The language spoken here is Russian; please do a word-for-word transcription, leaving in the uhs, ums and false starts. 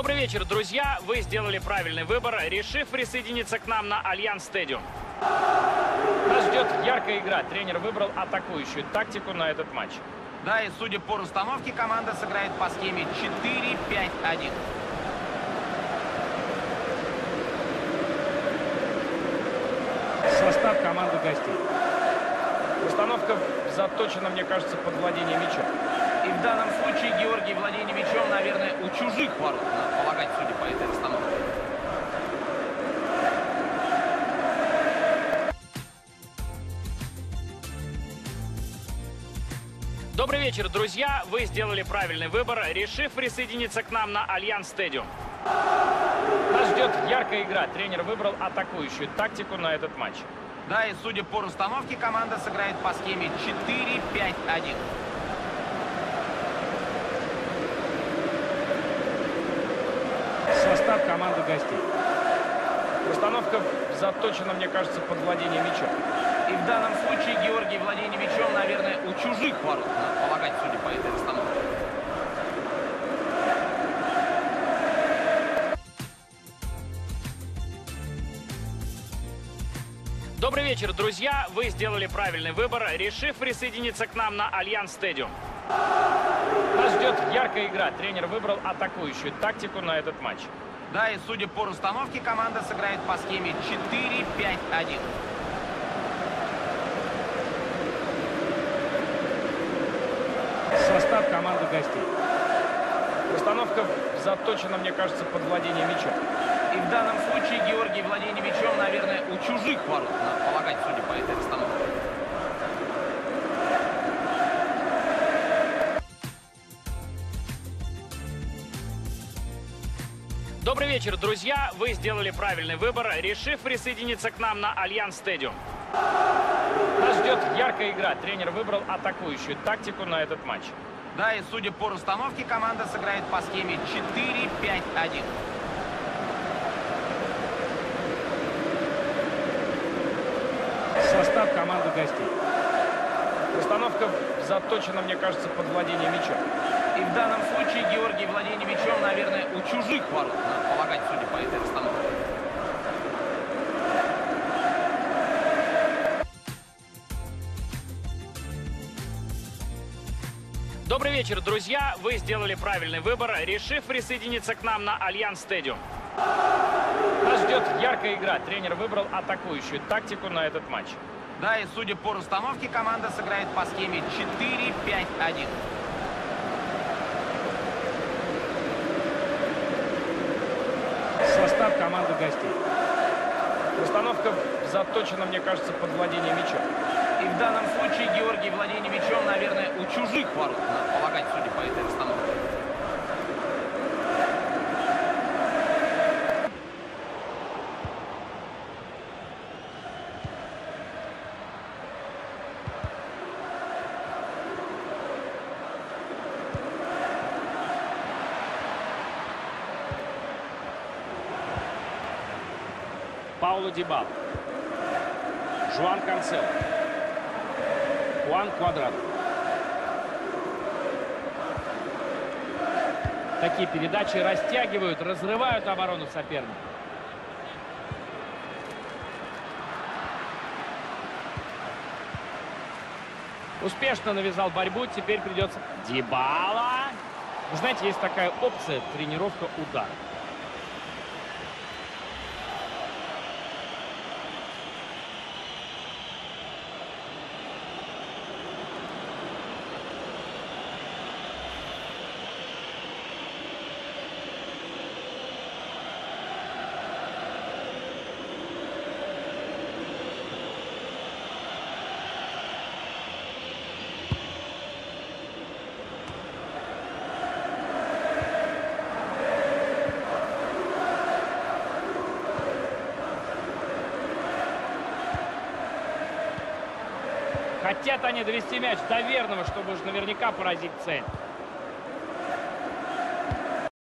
Добрый вечер, друзья! Вы сделали правильный выбор, решив присоединиться к нам на Альянс Стадиум. Нас ждет яркая игра. Тренер выбрал атакующую тактику на этот матч. Да, и судя по расстановке, команда сыграет по схеме четыре пять один. Состав команды гостей. Установка заточена, мне кажется, под владение мячом. И в данном случае Георгий владение мячом, наверное, у чужих ворот, надо полагать, судя по этой расстановке. Добрый вечер, друзья! Вы сделали правильный выбор, решив присоединиться к нам на Альянс Стадиум. Нас ждет яркая игра. Тренер выбрал атакующую тактику на этот матч. Да, и судя по расстановке, команда сыграет по схеме четыре пять один. Состав команды гостей. Установка заточена, мне кажется, под владение мячом. И в данном случае Георгий владение мячом, наверное, у чужих ворот, надо полагать, судя по этой расстановке. Добрый вечер, друзья! Вы сделали правильный выбор, решив присоединиться к нам на Альянс Стадиум. Нас ждет яркая игра. Тренер выбрал атакующую тактику на этот матч. Да, и судя по расстановке, команда сыграет по схеме четыре пять один. Состав команды гостей. Установка заточена, мне кажется, под владение мячом. И в данном случае Георгий владение мячом, наверное, у чужих ворот, надо полагать, судя по этой расстановке. Добрый вечер, друзья! Вы сделали правильный выбор, решив присоединиться к нам на Альянс Стадиум. Нас ждет яркая игра. Тренер выбрал атакующую тактику на этот матч. Да, и судя по расстановке, команда сыграет по схеме четыре пять один. Состав команды гостей. Установка заточена, мне кажется, под владение мячом. И в данном случае Георгий владение мячом, наверное, у чужих ворот, надо полагать, судя по этой расстановке. Добрый вечер, друзья! Вы сделали правильный выбор, решив присоединиться к нам на Альянс Стадиум. Нас ждет яркая игра. Тренер выбрал атакующую тактику на этот матч. Да, и судя по расстановке, команда сыграет по схеме четыре пять один. Состав команды гостей. Установка заточена, мне кажется, под владение мячом. И в данном случае Георгий владение мячом, наверное, у чужих ворот, надо полагать, судя по этой расстановке. Пауло Дибала. Жуан Кансело. Хуан Квадрат. Такие передачи растягивают, разрывают оборону соперника. Успешно навязал борьбу, теперь придется... Дибала! Вы знаете, есть такая опция — тренировка удара. Хотят они довести мяч до верного, чтобы уж наверняка поразить цель.